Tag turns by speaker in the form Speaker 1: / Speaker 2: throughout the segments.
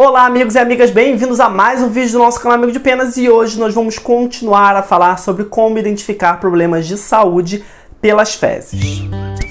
Speaker 1: Olá amigos e amigas, bem-vindos a mais um vídeo do nosso canal Amigo de Penas e hoje nós vamos continuar a falar sobre como identificar problemas de saúde pelas fezes.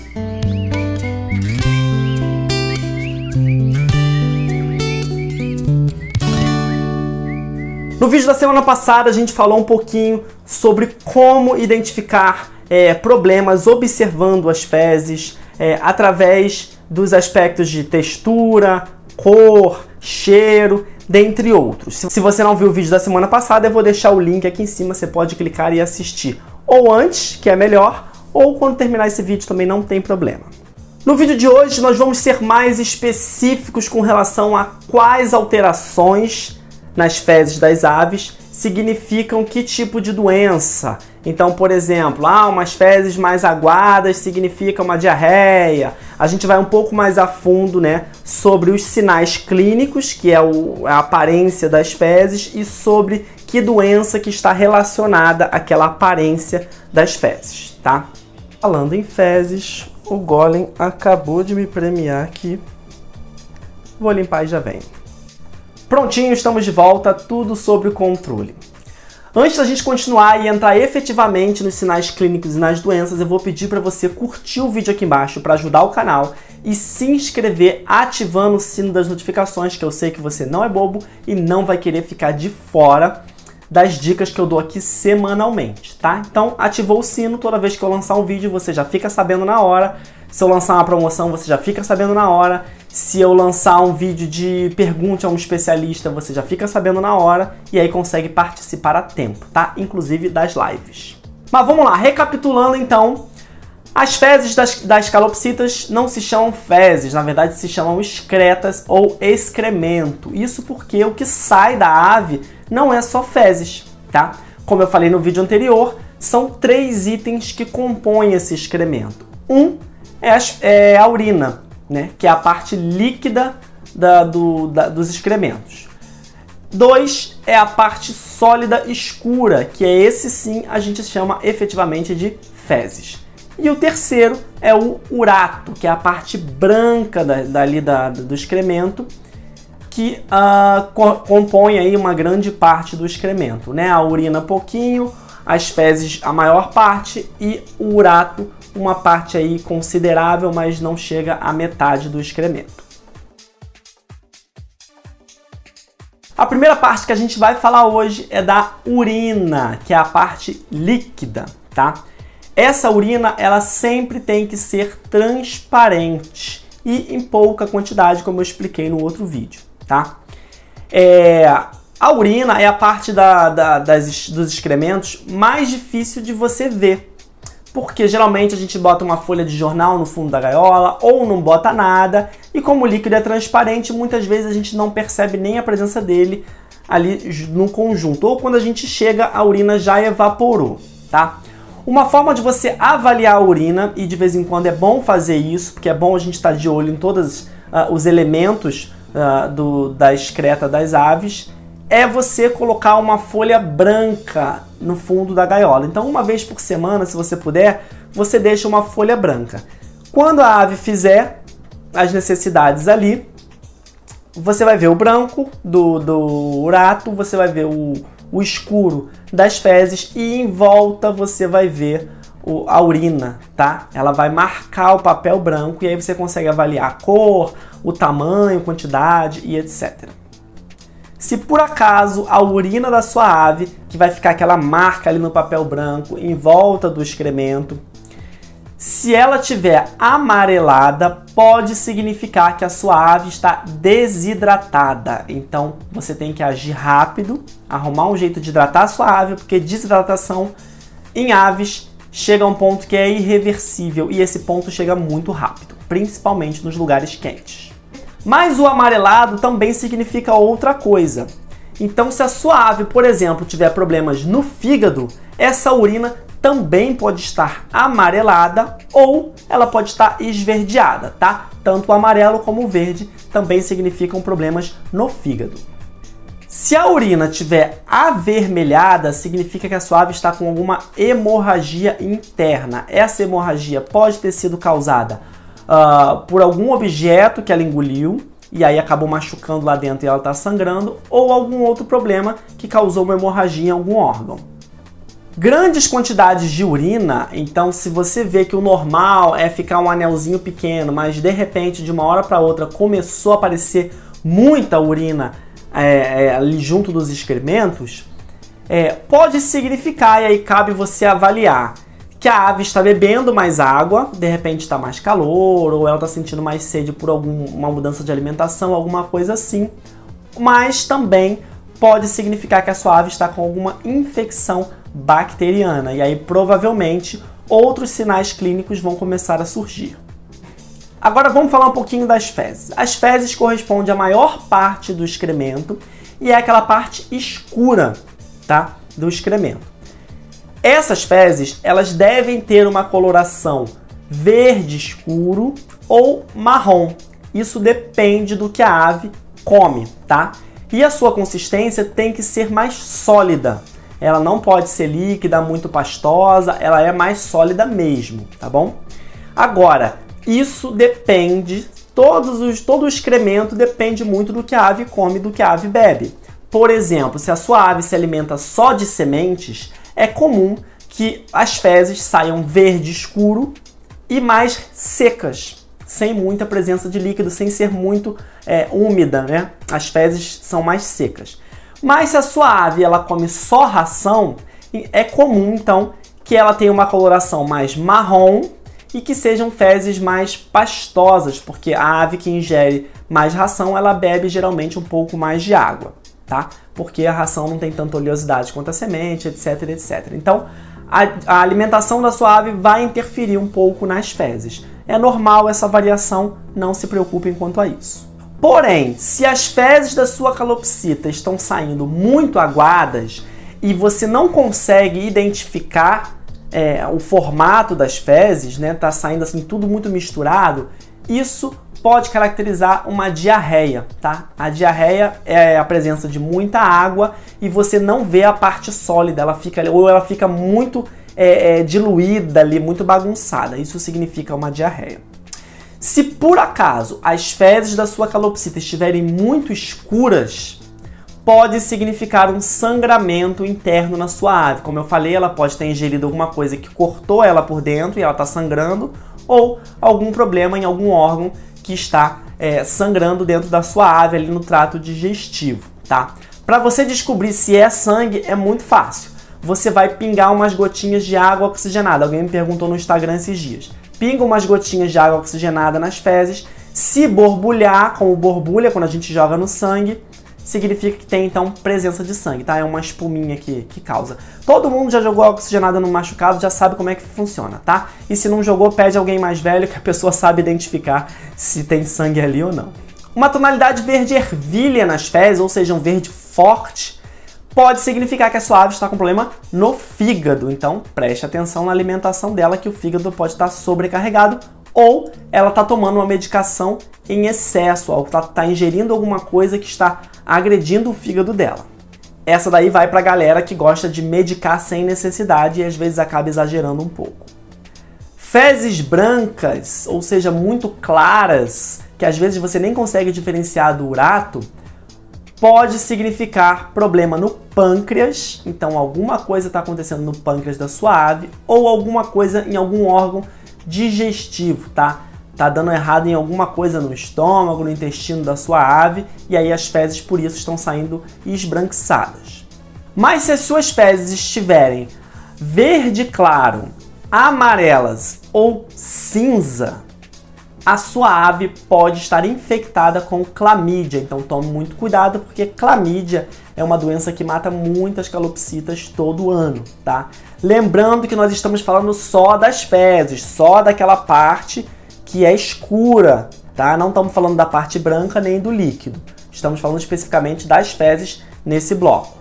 Speaker 1: No vídeo da semana passada a gente falou um pouquinho sobre como identificar problemas observando as fezes através dos aspectos de textura, cor, cheiro, dentre outros. Se você não viu o vídeo da semana passada, eu vou deixar o link aqui em cima, você pode clicar e assistir. Ou antes, que é melhor, ou quando terminar esse vídeo também não tem problema. No vídeo de hoje nós vamos ser mais específicos com relação a quais alterações nas fezes das aves significam que tipo de doença. Então, por exemplo, umas fezes mais aguadas significa uma diarreia. A gente vai um pouco mais a fundo, sobre os sinais clínicos, que é a aparência das fezes, e sobre que doença que está relacionada àquela aparência das fezes, tá? Falando em fezes, o Golem acabou de me premiar aqui. Vou limpar e já venho. Prontinho, estamos de volta, tudo sobre o controle. Antes da gente continuar e entrar efetivamente nos sinais clínicos e nas doenças, eu vou pedir para você curtir o vídeo aqui embaixo para ajudar o canal e se inscrever ativando o sino das notificações, que eu sei que você não é bobo e não vai querer ficar de fora das dicas que eu dou aqui semanalmente, tá? Então, ativou o sino, toda vez que eu lançar um vídeo você já fica sabendo na hora. Se eu lançar uma promoção, você já fica sabendo na hora. Se eu lançar um vídeo de pergunte a um especialista, você já fica sabendo na hora e aí consegue participar a tempo, tá? Inclusive das lives. Mas vamos lá, recapitulando então, as fezes das calopsitas não se chamam fezes, na verdade se chamam excretas ou excremento. Isso porque o que sai da ave não é só fezes, tá? Como eu falei no vídeo anterior, são 3 itens que compõem esse excremento. Um é a urina, que é a parte líquida dos excrementos. 2 é a parte sólida escura, que é esse sim a gente chama efetivamente de fezes. E o terceiro é o urato, que é a parte branca do excremento, que compõe aí uma grande parte do excremento, A urina pouquinho, as fezes a maior parte e o urato uma parte aí considerável, mas não chega à metade do excremento. A primeira parte que a gente vai falar hoje é da urina, que é a parte líquida, tá? Essa urina, ela sempre tem que ser transparente e em pouca quantidade, como eu expliquei no outro vídeo, tá? A urina é a parte dos excrementos mais difícil de você ver, porque geralmente a gente bota uma folha de jornal no fundo da gaiola ou não bota nada, e como o líquido é transparente, muitas vezes a gente não percebe nem a presença dele ali no conjunto, ou quando a gente chega, a urina já evaporou, tá? Uma forma de você avaliar a urina, e de vez em quando é bom fazer isso, porque é bom a gente estar de olho em todos os elementos da excreta das aves, é você colocar uma folha branca no fundo da gaiola. Então, uma vez por semana, se você puder, você deixa uma folha branca. Quando a ave fizer as necessidades ali, você vai ver o branco do urato, você vai ver o escuro das fezes e em volta você vai ver a urina, tá? Ela vai marcar o papel branco e aí você consegue avaliar a cor, o tamanho, quantidade e etc. Se por acaso a urina da sua ave, que vai ficar aquela marca ali no papel branco em volta do excremento, se ela tiver amarelada, pode significar que a sua ave está desidratada. Então você tem que agir rápido, arrumar um jeito de hidratar a sua ave, porque desidratação em aves chega a um ponto que é irreversível e esse ponto chega muito rápido, principalmente nos lugares quentes. Mas o amarelado também significa outra coisa. Então, se a sua ave, por exemplo, tiver problemas no fígado, essa urina também pode estar amarelada ou ela pode estar esverdeada, tá? Tanto o amarelo como o verde também significam problemas no fígado. Se a urina estiver avermelhada, significa que a sua ave está com alguma hemorragia interna. Essa hemorragia pode ter sido causada por algum objeto que ela engoliu e aí acabou machucando lá dentro e ela está sangrando, ou algum outro problema que causou uma hemorragia em algum órgão. Grandes quantidades de urina, então se você vê que o normal é ficar um anelzinho pequeno, mas de repente de uma hora para outra começou a aparecer muita urina ali junto dos excrementos, pode significar, e aí cabe você avaliar, que a ave está bebendo mais água, de repente está mais calor, ou ela está sentindo mais sede por alguma mudança de alimentação, alguma coisa assim, mas também pode significar que a sua ave está com alguma infecção bacteriana, e aí provavelmente outros sinais clínicos vão começar a surgir. Agora vamos falar um pouquinho das fezes. As fezes correspondem à maior parte do excremento e é aquela parte escura, tá, do excremento. Essas fezes, elas devem ter uma coloração verde escuro ou marrom. Isso depende do que a ave come, tá? E a sua consistência tem que ser mais sólida. Ela não pode ser líquida, muito pastosa, ela é mais sólida mesmo, tá bom? Agora, isso depende, todo o excremento depende muito do que a ave come, do que a ave bebe. Por exemplo, se a sua ave se alimenta só de sementes, é comum que as fezes saiam verde escuro e mais secas, sem muita presença de líquido, sem ser muito úmida, né? As fezes são mais secas. Mas se a sua ave ela come só ração, é comum então que ela tenha uma coloração mais marrom e que sejam fezes mais pastosas, porque a ave que ingere mais ração, ela bebe geralmente um pouco mais de água, tá? Porque a ração não tem tanta oleosidade quanto a semente, etc, etc. Então, a alimentação da sua ave vai interferir um pouco nas fezes. É normal essa variação, não se preocupem quanto a isso. Porém, se as fezes da sua calopsita estão saindo muito aguadas e você não consegue identificar o formato das fezes, né? Tá saindo assim tudo muito misturado, isso pode caracterizar uma diarreia, tá? A diarreia é a presença de muita água e você não vê a parte sólida, ela fica muito diluída ali, muito bagunçada. Isso significa uma diarreia. Se por acaso as fezes da sua calopsita estiverem muito escuras, pode significar um sangramento interno na sua ave. Como eu falei, ela pode ter ingerido alguma coisa que cortou ela por dentro e ela está sangrando, ou algum problema em algum órgão que está sangrando dentro da sua ave ali no trato digestivo, tá? Para você descobrir se é sangue é muito fácil. Você vai pingar umas gotinhas de água oxigenada. Alguém me perguntou no Instagram esses dias. Pinga umas gotinhas de água oxigenada nas fezes. Se borbulhar, como borbulha quando a gente joga no sangue, significa que tem então presença de sangue, tá? É uma espuminha que causa. Todo mundo já jogou água oxigenada no machucado, já sabe como é que funciona, tá? E se não jogou, pede alguém mais velho que a pessoa sabe identificar se tem sangue ali ou não. Uma tonalidade verde ervilha nas fezes, ou seja, um verde forte, pode significar que a sua ave está com problema no fígado. Então preste atenção na alimentação dela, que o fígado pode estar sobrecarregado, ou ela está tomando uma medicação em excesso, ou está ingerindo alguma coisa que está agredindo o fígado dela. Essa daí vai para a galera que gosta de medicar sem necessidade e às vezes acaba exagerando um pouco. Fezes brancas, ou seja, muito claras, que às vezes você nem consegue diferenciar do urato, pode significar problema no pâncreas. Então alguma coisa está acontecendo no pâncreas da sua ave, ou alguma coisa em algum órgão digestivo, tá? Tá dando errado em alguma coisa no estômago, no intestino da sua ave, e aí as fezes por isso estão saindo esbranquiçadas. Mas se as suas fezes estiverem verde claro, amarelas ou cinza, a sua ave pode estar infectada com clamídia. Então tome muito cuidado, porque clamídia é uma doença que mata muitas calopsitas todo ano, tá? Lembrando que nós estamos falando só das fezes, só daquela parte que é escura, tá? Não estamos falando da parte branca nem do líquido. Estamos falando especificamente das fezes nesse bloco.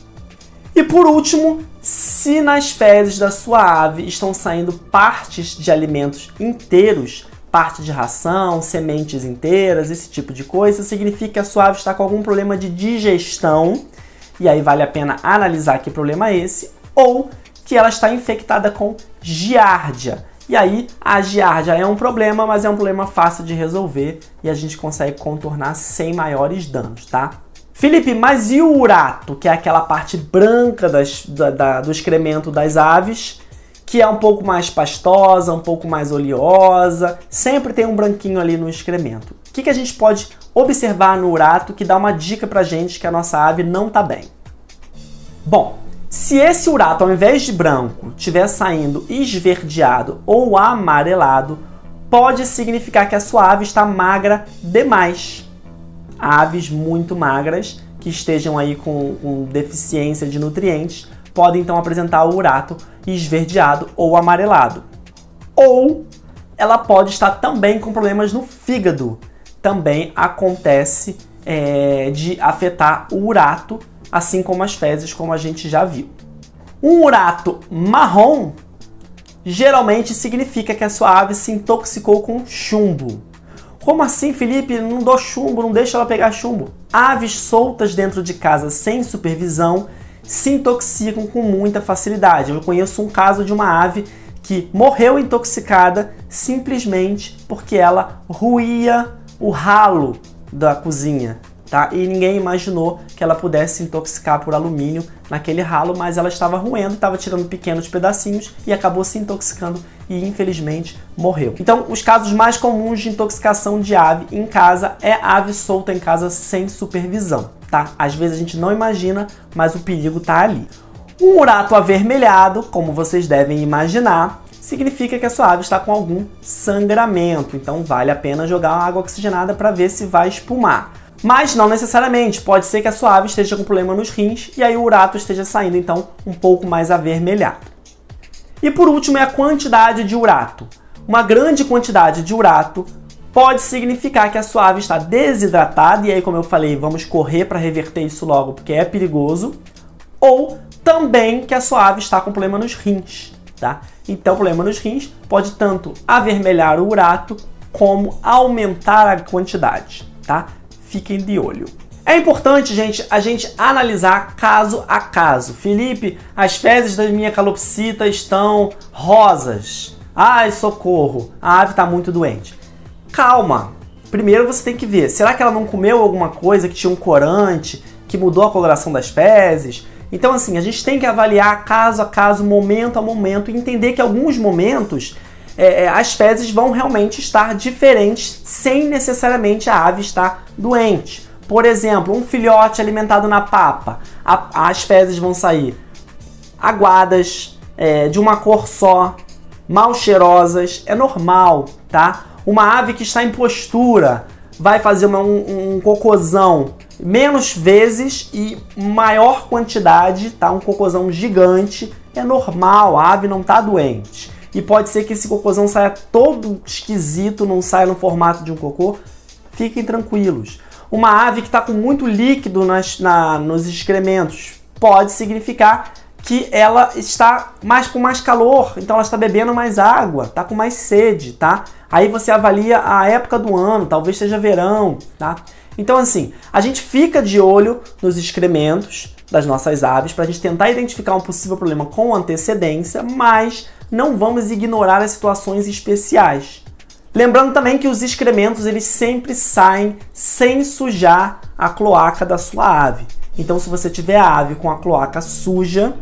Speaker 1: E por último, se nas fezes da sua ave estão saindo partes de alimentos inteiros, parte de ração, sementes inteiras, esse tipo de coisa, significa que a sua ave está com algum problema de digestão, e aí vale a pena analisar que problema é esse, ou que ela está infectada com giardia. E aí a giardia é um problema, mas é um problema fácil de resolver e a gente consegue contornar sem maiores danos, tá? Felipe, mas e o urato, que é aquela parte branca do excremento das aves, que é um pouco mais pastosa, um pouco mais oleosa, sempre tem um branquinho ali no excremento. O que a gente pode observar no urato que dá uma dica pra gente que a nossa ave não tá bem? Bom, se esse urato, ao invés de branco, estiver saindo esverdeado ou amarelado, pode significar que a sua ave está magra demais. Aves muito magras, que estejam aí com deficiência de nutrientes, podem então apresentar o urato esverdeado ou amarelado. Ou ela pode estar também com problemas no fígado. Também acontece de afetar o urato, assim como as fezes, como a gente já viu. Um urato marrom geralmente significa que a sua ave se intoxicou com chumbo. Como assim, Felipe? Não dou chumbo, não deixa ela pegar chumbo. Aves soltas dentro de casa sem supervisão se intoxicam com muita facilidade. Eu conheço um caso de uma ave que morreu intoxicada simplesmente porque ela ruía o ralo da cozinha, tá? E ninguém imaginou que ela pudesse se intoxicar por alumínio naquele ralo, mas ela estava roendo, estava tirando pequenos pedacinhos e acabou se intoxicando e infelizmente morreu. Então, os casos mais comuns de intoxicação de ave em casa é ave solta em casa sem supervisão, tá? Às vezes a gente não imagina, mas o perigo tá ali. Um urato avermelhado, como vocês devem imaginar, significa que a sua ave está com algum sangramento, então vale a pena jogar uma água oxigenada para ver se vai espumar. Mas não necessariamente, pode ser que a sua ave esteja com problema nos rins e aí o urato esteja saindo então um pouco mais avermelhado. E por último é a quantidade de urato. Uma grande quantidade de urato pode significar que a sua ave está desidratada, e aí, como eu falei, vamos correr para reverter isso logo porque é perigoso, ou também que a sua ave está com problema nos rins, tá? Então, o problema nos rins pode tanto avermelhar o urato como aumentar a quantidade, tá? Fiquem de olho. É importante, gente, a gente analisar caso a caso. Felipe, as fezes da minha calopsita estão rosas. Ai, socorro, a ave está muito doente. Calma. Primeiro você tem que ver, será que ela não comeu alguma coisa que tinha um corante, que mudou a coloração das fezes? Então, assim, a gente tem que avaliar caso a caso, momento a momento, e entender que em alguns momentos as fezes vão realmente estar diferentes sem necessariamente a ave estar doente. Por exemplo, um filhote alimentado na papa, as fezes vão sair aguadas, de uma cor só, mal cheirosas, é normal, tá? Uma ave que está em postura vai fazer um cocôzão menos vezes e maior quantidade, tá? Um cocôzão gigante, é normal, a ave não está doente. E pode ser que esse cocôzão saia todo esquisito, não saia no formato de um cocô. Fiquem tranquilos. Uma ave que está com muito líquido nos excrementos pode significar que ela está com mais calor, então ela está bebendo mais água, está com mais sede, tá? Aí você avalia a época do ano, talvez seja verão, tá? Então, assim, a gente fica de olho nos excrementos das nossas aves para a gente tentar identificar um possível problema com antecedência, mas não vamos ignorar as situações especiais. Lembrando também que os excrementos eles sempre saem sem sujar a cloaca da sua ave. Então, se você tiver a ave com a cloaca suja,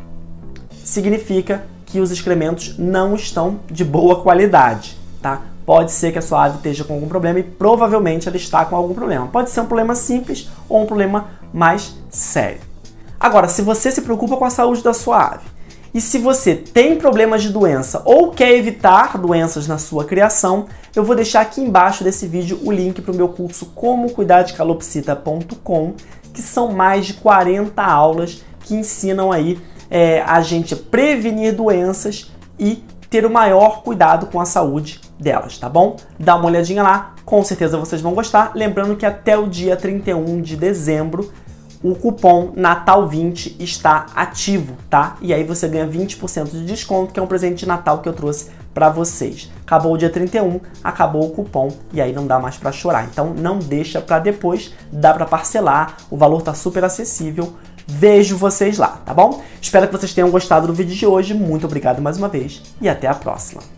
Speaker 1: significa que os excrementos não estão de boa qualidade, tá? Pode ser que a sua ave esteja com algum problema e provavelmente ela está com algum problema. Pode ser um problema simples ou um problema mais sério. Agora, se você se preocupa com a saúde da sua ave e se você tem problemas de doença ou quer evitar doenças na sua criação, eu vou deixar aqui embaixo desse vídeo o link para o meu curso comocuidardeCalopsita.com, que são mais de 40 aulas que ensinam aí a gente prevenir doenças e ter o maior cuidado com a saúde delas, tá bom? Dá uma olhadinha lá, com certeza vocês vão gostar. Lembrando que até o dia 31 de dezembro o cupom Natal20 está ativo, tá? E aí você ganha 20% de desconto, que é um presente de Natal que eu trouxe para vocês. Acabou o dia 31, acabou o cupom e aí não dá mais para chorar. Então não deixa para depois, dá para parcelar, o valor tá super acessível. Vejo vocês lá, tá bom? Espero que vocês tenham gostado do vídeo de hoje. Muito obrigado mais uma vez e até a próxima.